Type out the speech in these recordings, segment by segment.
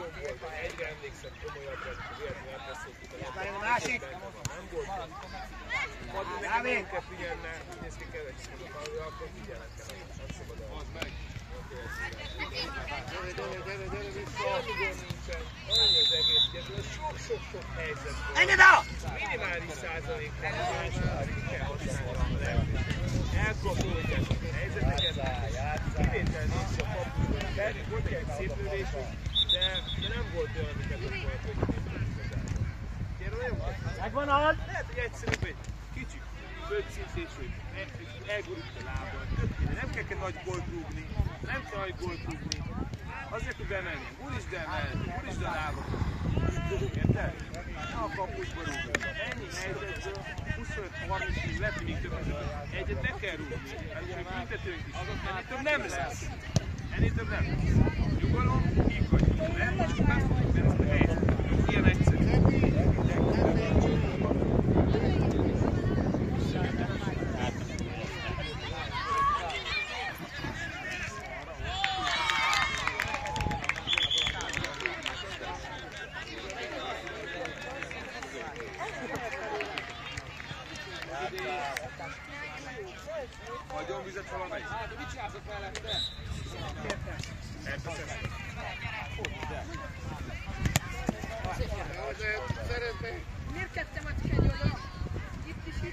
volt, egyre emlékszem komolyabbra, amikor véletlenül elbeszéltük a labdát. Másik! Nem volt. Adni nekem nem kell figyelni, mert úgy néz ki kellett, akkor figyelnek kell, nem szabad el. Az meg! Gyere vissza! Nincsen. Annyi az egész, ugye sok-sok helyzet volt. Engedd el! Minimális százalékban a második ki kell használni a lehetőséget. Elkapolódjátok a helyzeteket, kivétel nincs a kapusban, volt egy szép lövésünk, de nem volt olyan, amiket ott volt, hogy igazából. Gyere olyan? Megvan az? Lehet, hogy egyszerűbb egy kicsit földszintésű, elgurult a lábban. Nem kell nagy gólt rúgni, nem kell nagy gólt rúgni. Azért tud bemenni. Úrisd a lábat. Érted? Nem a kapusba rúgni. Ennyi helyzetből 25-30-ig lehet, hogy még több. Egyet ne kell rúgni. Mert büntetőnk is. Ennél több nem lesz. Nyugalom, kihagyjuk le, és már fogjuk be ezt a helyzetet. Ilyen egyszerű. Hagyom vizet valamelyik. Mit csináltok mellette? Miért tettem a kenyolra? Itt.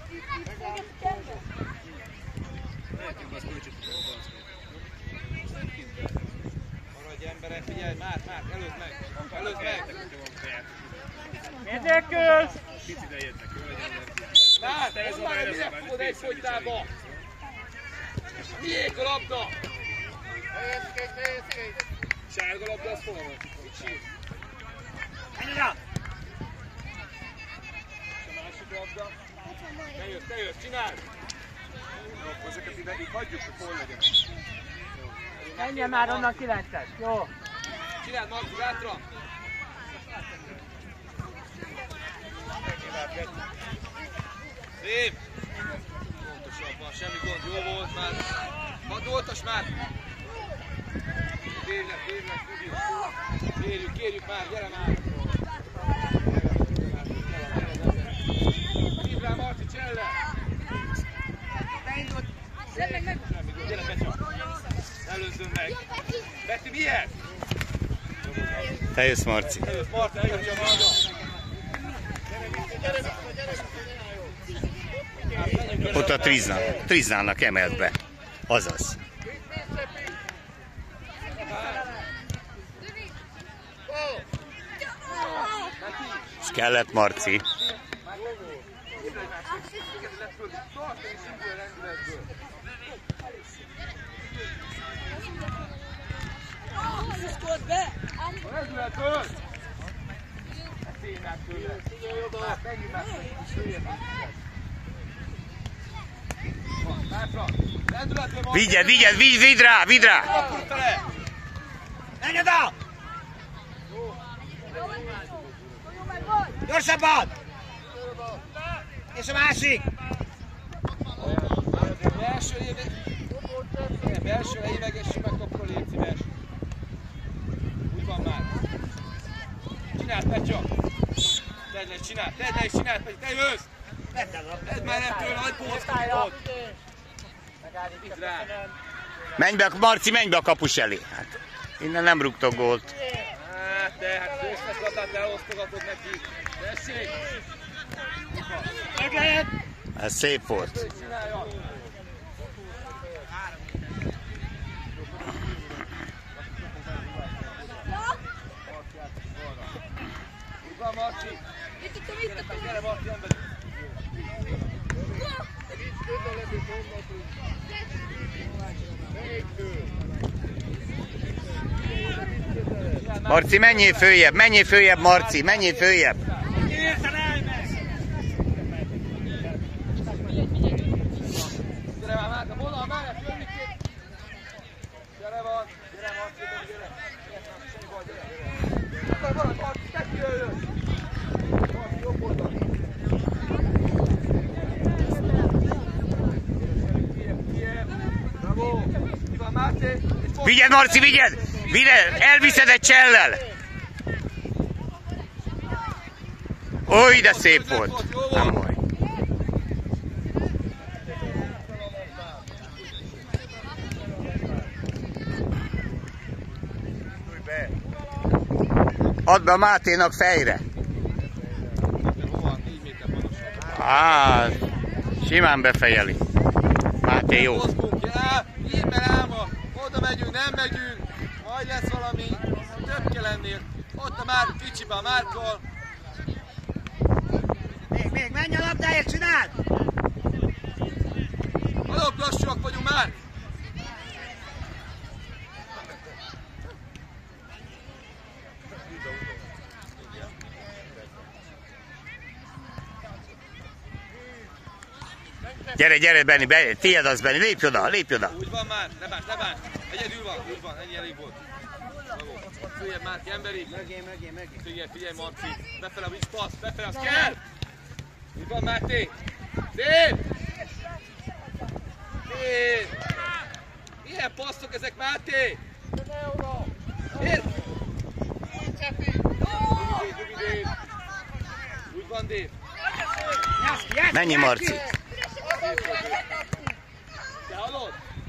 Maradj emberek, figyelj, már, előzd meg! Miért nélkül? Picit eljöttek, jól legyen lenni. Már, mondd már, hogy mire fogod egy folytába! Miénk a labda? Sárga labda, az hol van? Mit sír? Engedd el! A másik labda. Te jössz, csináld! Jó, ezeket ide így hagyjuk, hogy hol legyen. Menjen már onnan 9-es, jó? Csináld, Marci, hátra! Szép! Pontosabban, semmi gond, jó volt már. Hadd oltas már! Kérjük már, gyere már! Hívd rá, Marci, cselle! Meg. Semmi gond, gyere Petya! Előzzön meg! Betty, miért? Te jössz, Marci. Te jössz, Marci, eljössz a maga! Ott a Triznának emelt be. Azaz. És kellett, Marci. Vidd rá! Engedd el! Gyorsabban! És a másik! Belső évegessük meg akkor légy szíves. Úgy van már. Csináld, Petya! Tedd le és csináld, Petya, te jössz! Tedd már nem tőle, hagyd bózkodod! Vidd rá! Menj be, Marci, menj be a kapus elé. Hát, innen nem rúgtok gólt. Hát fősznek labdát leosztogatod neki. Tessék! Meg lehet! Ez szép volt. Csinálja! Úgy van, Marci! Gyere, Marci, ember! Marci, menjél följebb, Marci, menjél följebb. Gyere már, Márka, vonal mellett jönni ki! Gyere, Marci, gyere! Semmi baj, gyere! Akkor maradj, Marci, te kijöjjön! Marci, jobb oldal! Bravo! Ki van, Márci? Vigyed, Marci, vigyed! Elviszed egy csellel! Oly, de szép volt. Nem baj. Add be a Máténak fejre. Simán befejeli. Máté jó. Innen álma, oda megyünk, nem megyünk, majd lesz valami, több kell ennél. Ott a már kicsibe a Márkkal. Még, menj a labdáért, csináld! Adok, lassúak vagyunk már! Gyere, Benni, tiéd az, Benni, lépj oda. Úgy van már, ne bánts. Egyedül van, úgy van, ennyi elég volt. Följebb Márki, emberi. Mögé. Figyelj Marci, befele a vicc passz, befele, az kell! Úgy van Máté. Szép! Milyen passzok ezek, Máté? Érd! Úgy van, Dév. Mennyi, Marci? Te hallod?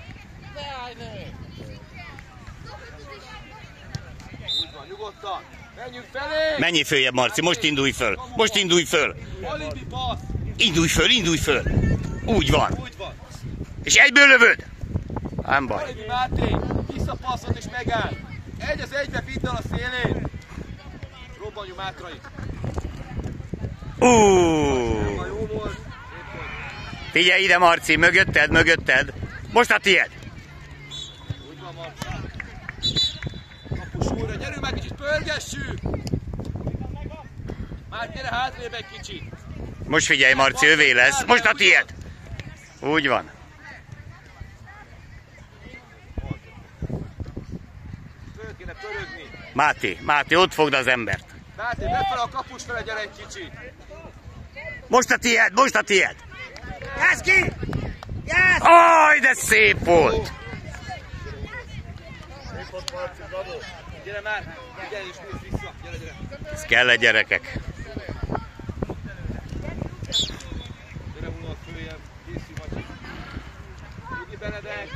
Úgy van, nyugodtan. Menjünk felé! Menjél följebb, Marci, most indulj föl. Alibi passz! Indulj föl. Úgy van. Úgy van. És egyből lövöd. Nem baj. Alibi Máté, visszapasszot és megáll. Egy az egybe vidd el a szélén. Robbanjunk Mátrai. Jó volt. Figyelj ide, Marci, mögötted. Most a tiéd. Úgy van, Marci. Kapus úrra, gyerünk meg kicsit, pörgessük. Már gyere hátrébb egy kicsit. Most figyelj, Marci, övé lesz. Most a tiéd. Úgy van. Föl kéne pörögni. Máté, ott fogd az embert. Máté, befele a kapus fele, gyere egy kicsit. Most a tiéd. Jász ki! Jász! Aj, de szép volt. Gyere már, gyere és nézd vissza, gyere. Ez kell a gyerekek. Gyere unod följebb, készülj Matyi. Ügyi Benedek.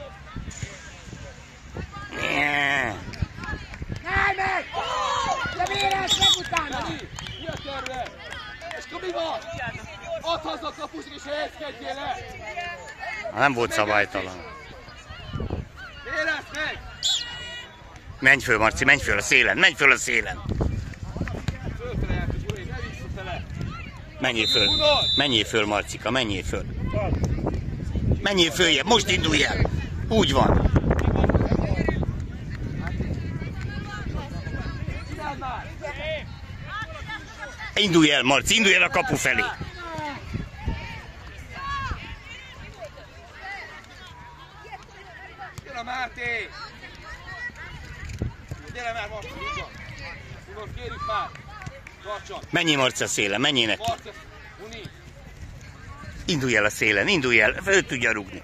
Állj meg! De véres meg utána! Mi a terve? És akkor mi van? Add haza a kapust és helyezkedjél le! Nem volt szabálytalan. Érezd meg! Menj föl, Marci, menj föl a szélen. Fölfele jártuk, urai, ne visszafele! Menjél föl, Marcika, menjél föl. Menjél följebb, most indulj el. Úgy van. Indulj el, Marci, indulj el a kapu felé. Gyere Máté! Gyere már, Marci, úgy van! Úgy kérjük már! Tartson! Menjél, Marci, a szélen, menjének. Marci, Uni! Indulj el a szélen, indulj el, föl tudja rúgni.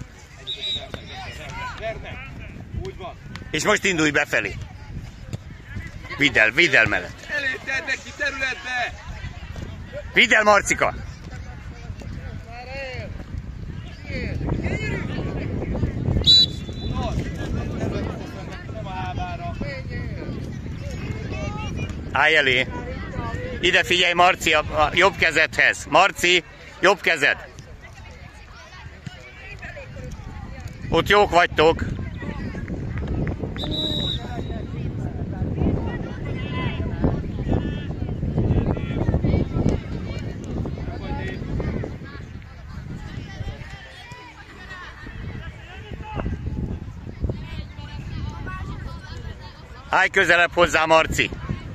Verne! Úgy van! És most indulj befelé. Vidd el mellett. Elé tedd neki területbe! Vidd el, Marcika. Nem a lábára! Állj elé. Ide figyelj, Marci, a jobb kezedhez. Marci, jobb kezed. Ott jók vagytok. Állj közelebb hozzá, Marci.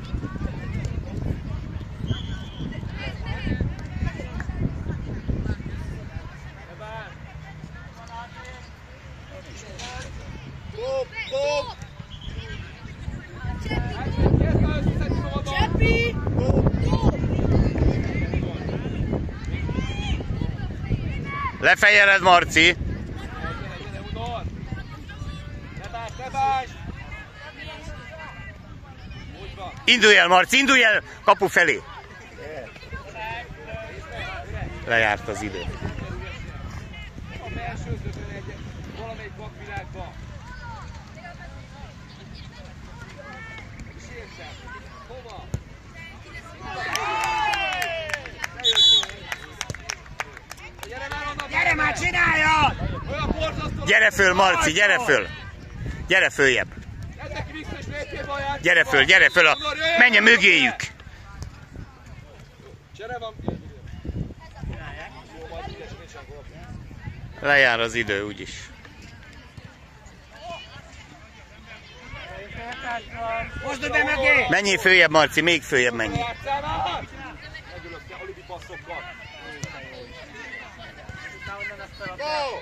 Lefejeled, Marci. Indulj el, Marci, indulj el kapu felé. Lejárt az idő. A belsőzőben egy valamelyik vakvilágban. És értem. Hova? Gyere már, csináljad! Olyan borzasztó! Gyere föl, Marci, gyere föl! Gyere följebb! Ezek vissza és lépjél baját! Gyere föl! Menjen mögéjük! Csere van! Lejár az idő úgyis. Mosd be mögé! Menjél följebb, Marci, még följebb menjél. Megülök ki alibi passzokkal. Go!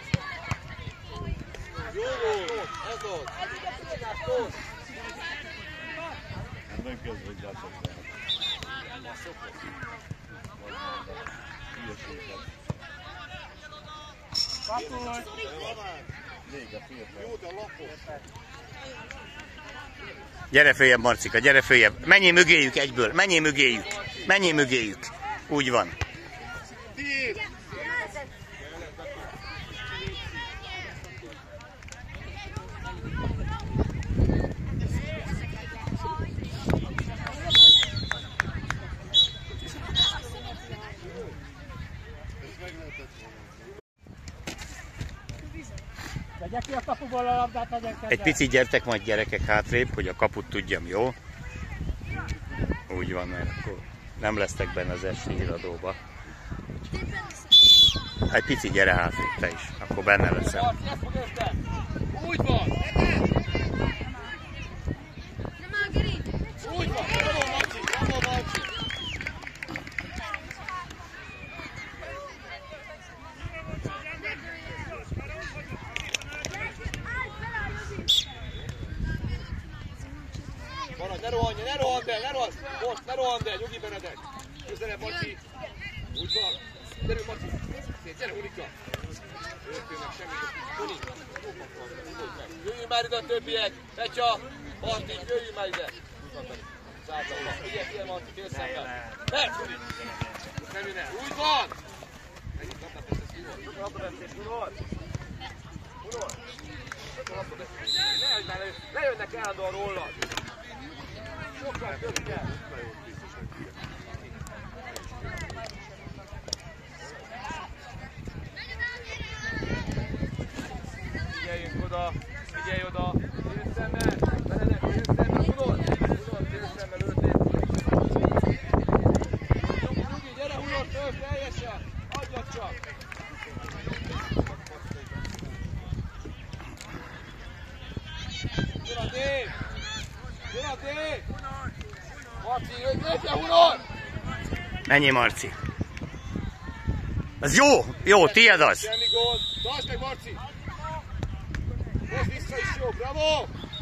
Jó volt! Ez volt! Nem kezd hozzátok. Gyere följebb, Marcika, gyere följebb. Menjél mögéjük egyből, menjél mögéjük. Menjél mögéjük. Úgy van. Vegye ki a kapuból a labdát, legyen kedves. Egy picit gyertek majd gyerekek hátrébb, hogy a kaput tudjam, jó? Úgy van, mert akkor nem lesztek benne az esélyhíradóba. Egy picit gyere hátrébb te is, akkor benne leszel. Úgy van! Úgy van! Bravo, Marci! Bravo, Marci! Maradj, ne rohanj el! Most, ne rohanj el! Nyugi Benedek! Közelebb, Marci! Úgy van! Gyerünk, Marci! Gyere, Unika! Őrtőnek semmit! Uni! Jöjjünk már ide a többiek! Petya! Marti, jöjjünk már ide! Zártalma! Figyelj, figyelj, Marti, fél szemben! Mert! Nem jön el! Úgy van! Megint labdavesztés, Unor! Ne jönnek állandóan rólad! Sokkal több kell! Figyeljünk oda! Figyelj oda! Félszemmel! Benedek, félszemmel! Unor! Félszemmel őrték! Nyugi, gyere Unor, több, teljesen! Adjad csak! Gyere a Dave! Gyere a Dave! Marci, lépje Unor! Menjél, Marci. Az jó, tiéd az. Semmi gond! Tartsd meg, Marci! Hozd vissza is jó, bravo!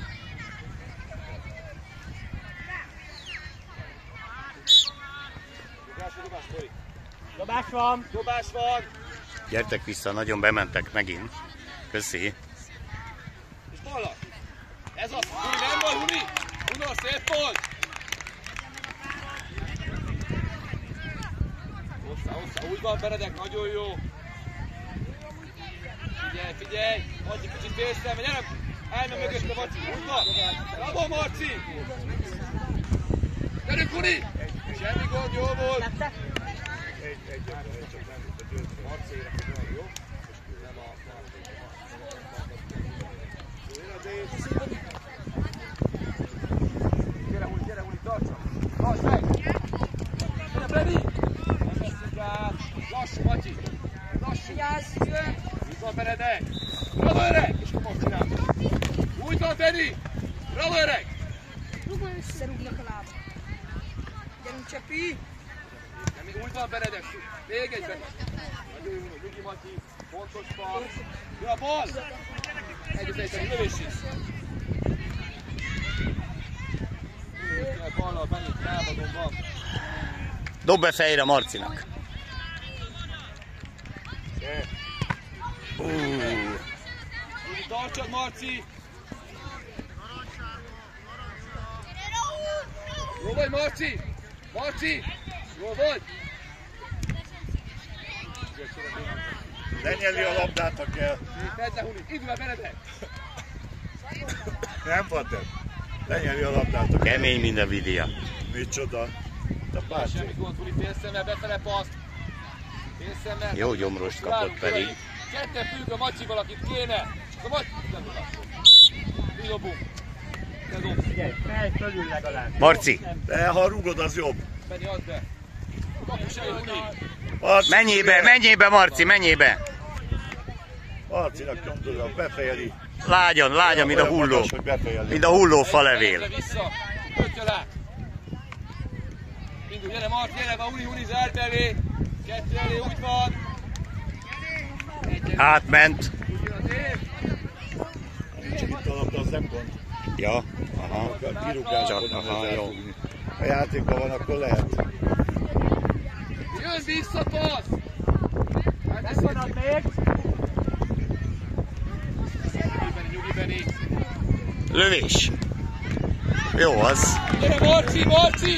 Dobás folyik. Dobás van. Dobás van! Gyertek vissza, nagyon bementek megint. Köszi. És balla! Ez az! Huni, nem baj, Huni! Unor, szép volt! Hosszá, úgy van, Benedek, nagyon jó! Figyelj! Marci, kicsit félszem, gyere! Elme mögött a Marci, úgy van! Bravo, Marci! Gyerünk, Huni! Semmi gond, jó volt! Marcéra, hogy jó? Nem a Gyere, Huni, tartsa! Tarts meg! Gyere, Benni! Nem veszünk át! Lassú, Matyi! Lassú! Úgy van, Benedek! Bravo, öreg! És most csináljuk! Úgy van, Benni! Bravo, öreg! Összerúgnak a lába. Gyerünk, Csepi! Úgy van, Benedek! Még egy Benni! Nagyon jó, Nyugi Matyi! Pontos fal! Jó a bal! Egyetlen lövés is! Ballal Benni, lábadon van! Dob be fejre Marcinak. Tartsad, Marci! Jó vagy, Marci! Marci! Jó vagy? Lenyeli a labdát, ha kell. Tedd le, Huli. Indul el Benedek. Nem Pater. Lenyeli a labdát, ha kell. Kemény, mint a vidia. Micsoda. A bácsi. Semmi gond, Huli, félszemmel, befele paszt. Félszemmel. Jó gyomrost kapott pedig. Ketten függ a Macsival, akit kéne. A Macsi... Mi dobunk? Te dobsz. Figyelj, fej fölül legalább. Marci, De ha rúgod, az jobb. Benni, add be. Kapus elő, Huli. Marci, menjél be, Marci, menjél be. Marcinak nyomtod, a befejeli. Lágyan, mint a Olyan hulló. magas, hogy befejeli. Mint a hulló falevél. Vissza. Kötjöl át. Indul, gyere Marci, gyere, van Huli, zárd elé. Kettő elé, úgy van. Átment. Nincs itt a labda, az nem gond. Ja, aha. A kirúgásban Csak, nem aha, lehet jó. elfogni. A játékban van, akkor lehet. Jön vissza, passz. Megvanad még. Nyugi, Benni. Lövés. Jó az. Gyere Marci, Marci!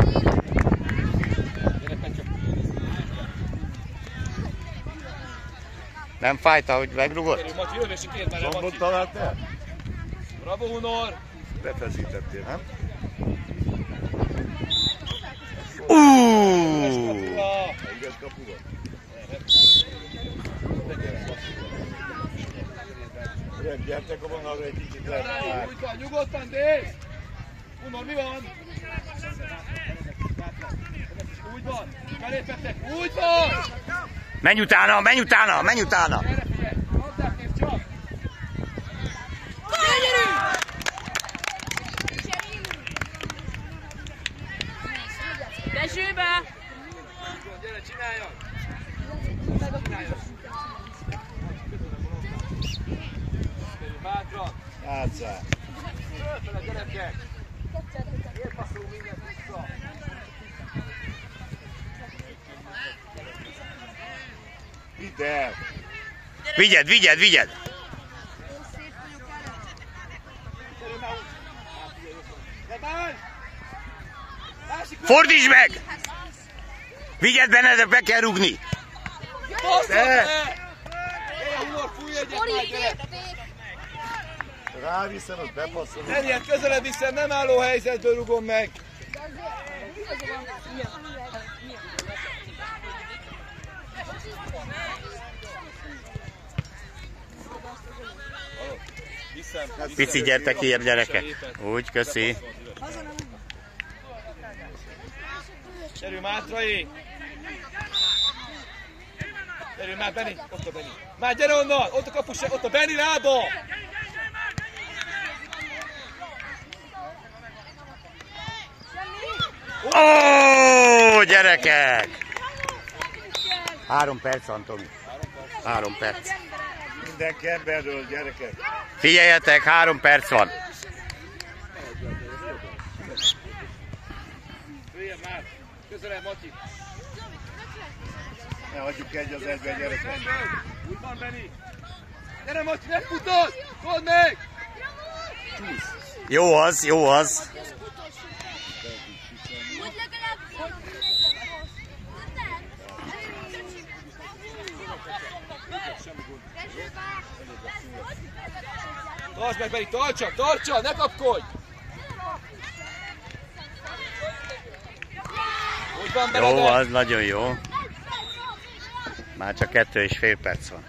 Gyere Petya. Nem fájta, hogy megrugott? Gyere Marci, lövési kér már el Zombot Marci. találtál? Bravo Hunor! Befeszítettél, nem? Üres kapu volt. Gyertek a vonalra egy kicsit lehet. Úgy van, nyugodtan, Déz! Hunor, mi van? Úgy van, belépettek, úgy van! Menj utána, menj utána, menj utána! Gyere, figyelj, labdát néz csak! Dezsőbe! Gyere, csináljad! Csináljad! Bátran! Átszál. Fölfele, gyerekek! Miért passzolunk mindent vissza? Ide! Vigyed! Gyere már! Másik Fordítsd meg! Vigyed, Benedek, be kell rugni! Basszol be! Gyere, Hunor, fújj egyet már, gyere! Ráviszem, azt bepasszolom. Nem ilyet közelebb viszem, nem álló helyzetből rugom meg! Pici, gyertek ki, gyerekek. Úgy, köszi. Gyerünk Mátrai! Gyerünk már, Benni! Ott a Benni! Már gyere onnan! Ott a kapus, ott a Benni lába! Ó, gyerekek! 3 perc, Antoni. 3 perc. Mindenki emberről, gyerekek. Figyeljetek, 3 perc van. Jöjjön már! Közelebb, Matyi! Ne hagyjuk 1-1-ben, gyerekek. Úgy van, Benni! Gyere, Matyi, ne futod! Told meg! Jó az, jó az. Tartsd meg, Benni, tartsa, ne kapkodj! Úgy van, Benedek! Jó az, nagyon jó. Már csak 2,5 perc van.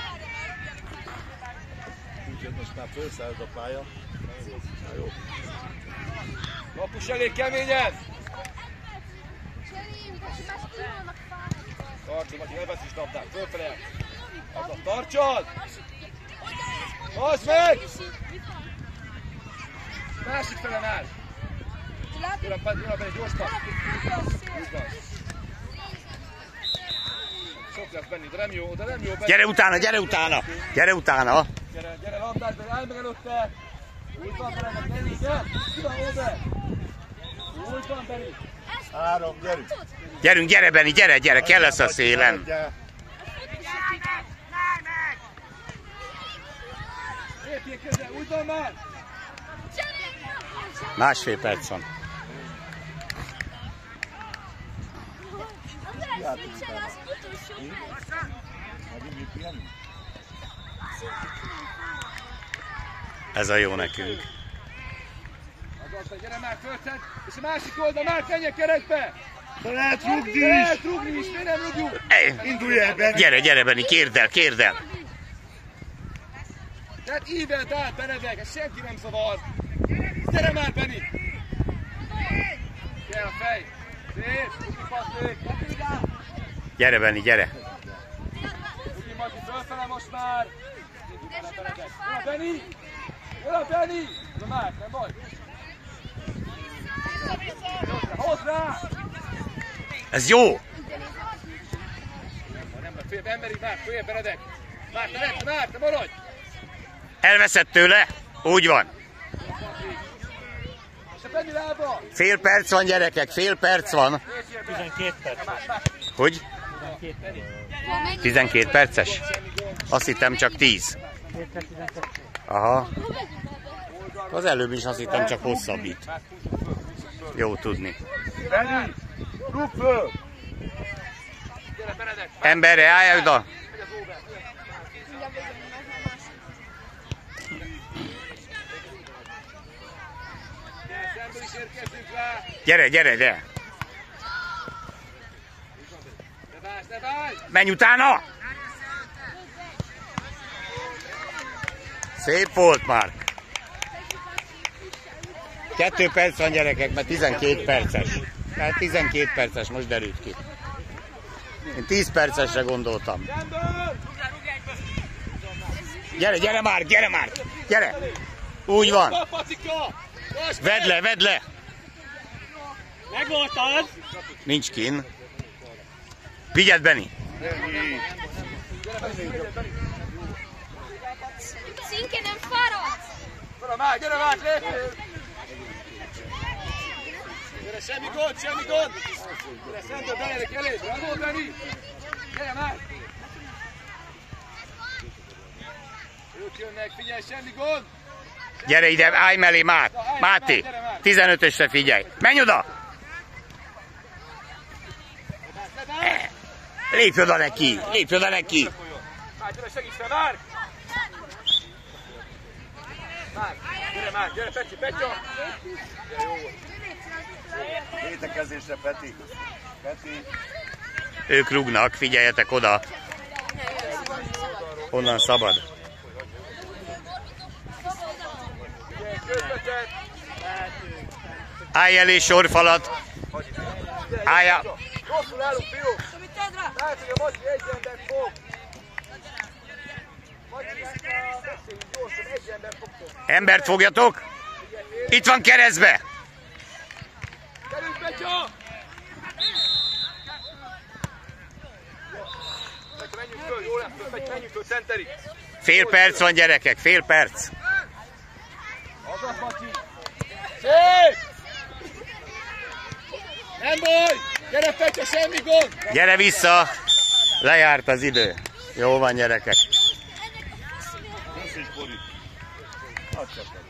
Úgyhogy most már felszállt a pálya. Na jó. Kapus elég keményen! Tartsd, Matyi, ne veszíts labdát, fölfele! Labdát tartsad! Hozd meg! Másik felen áll! Jön a Benni, gyorsan! Úgy van! Sok lesz Benni, de nem jó, Benni! Gyere utána, gyere utána! Gyere utána! Gyere, labdát, Benni, állj meg előtte! Úgy van, Benni, Benni, gyere! Ide, oda! Úgy van, Benni! 3, gyerünk. Gyerünk, gyere Benni, gyere, kell lesz a szélen. Lépjél közel, úgy van már! 1,5 perc van. Ez a jó nekünk. Gyere már, fölszed, és a másik oldal már menjen keresztbe! Lehet rúgni is! Lehet rúgni is, miért nem rúgjuk? Indulj el, Benni! Gyere, Benni, kérd el! Tehát ívelt át, Benedek, ezt senki nem zavar! Gyere már, Benni! Gyere a fej! Szép, Kuki passzék! Gyere, Benni, gyere! Kuki Mati, fölfele most már! Jön a Benni! Jön a Benni! Na már, nem baj! Hozd rá! Ez jó! Nem emberig már, följebb Benedek! Már, te maradj! Elveszett tőle? Úgy van. És a Benni lába! Fél perc van, gyerekek, fél perc van. 12 perc. Hogy? 12 perces? Azt hittem csak 10. Aha. Az előbb is azt hittem csak hosszabbít. Jó tudni. Benni! Rúg föl! Gyere Benedek! Emberre, állj oda! Szemből is érkezzünk rá! Gyere! Ne válj! Menj utána! Szép volt már. 2 perc van, gyerekek, mert 12 perces. Tehát 12 perces, most derült ki. Én 10 percesre gondoltam. Gyere már! Gyere! Úgy van. Vedd le! Megvoltad! Nincs kin. Vigyázz, Benni! Szinke nem fáradt! Gyere már, lépjél! Gyere, semmi gond! Gyere, Szentől Benedek elé! Bravo, Benni! Gyere már! Ők jönnek, figyelj, semmi gond! Gyere ide, állj mellé, Máté! 15-ösre figyelj! Menj oda! Lépj oda neki! Már, gyere, segíts fel, már! Gyere, Peti, Petya! Gyere, jó volt! Védekezésre, Peti! Ők rúgnak, figyeljetek oda! Onnan szabad. Állj elé, sorfalat! Állja! Rosszul állunk, fiúk! Lehet, hogy a Magyi egy ember fog! Beszéljünk gyorsan, egy ember fogtok! Embert fogjatok! Itt van keresztbe! Gyerünk, Petya! Menjünk föl, jó lesz, menjünk föl, centerig! Fél perc van, gyerekek, fél perc! Azaz, Matyi! Szép! Nem baj! Gyere, Petya, semmi gond! Gyere vissza! Lejárt az idő. Jó van, gyerekek. Köszönjük, Poli! Hadd csak.